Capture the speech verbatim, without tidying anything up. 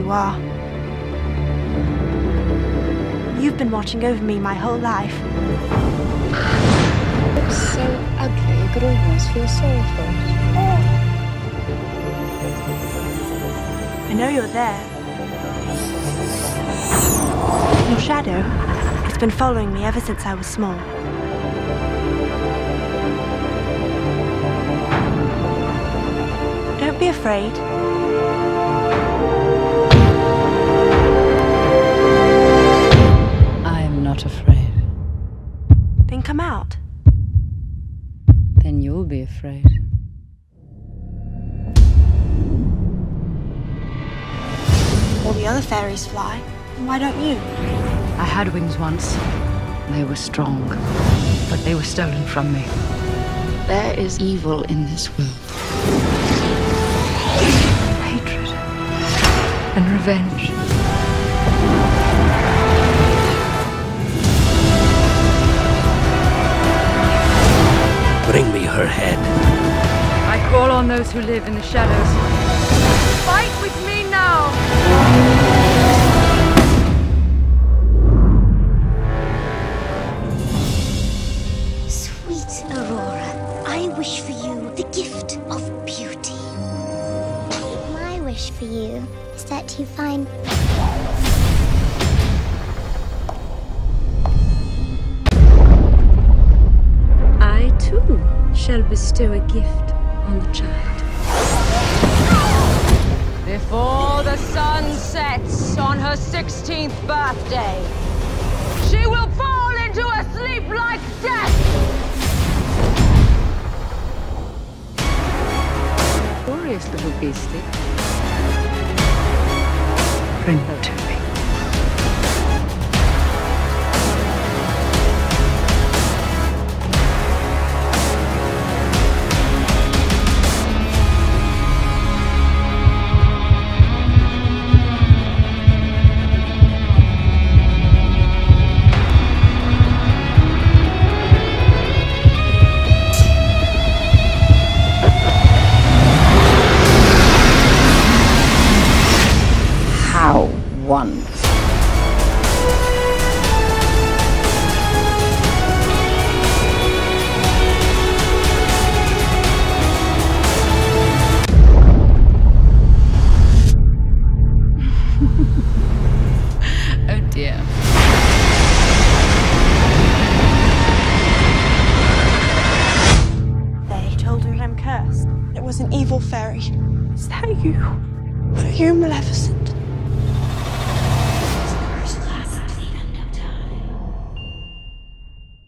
you are. You've been watching over me my whole life. It's so ugly, you could almost feel sorry for it. I know you're there. Your shadow, it's been following me ever since I was small. Don't be afraid. I'm not afraid. Then come out. Then you'll be afraid. All the other fairies fly. Why don't you? I had wings once. They were strong, but they were stolen from me. There is evil in this world. Hatred and revenge. Bring me her head. I call on those who live in the shadows. Fight with me now! Sweet Aurora, I wish for you the gift of beauty. My wish for you is that you find... I, too, shall bestow a gift on the child. Before the sun sets on her sixteenth birthday, she will fall into a sleep like death! Glorious little beastie. Bring her to me. How wonderful. Oh dear. They told her I'm cursed. It was an evil fairy. Is that you? Are you Maleficent?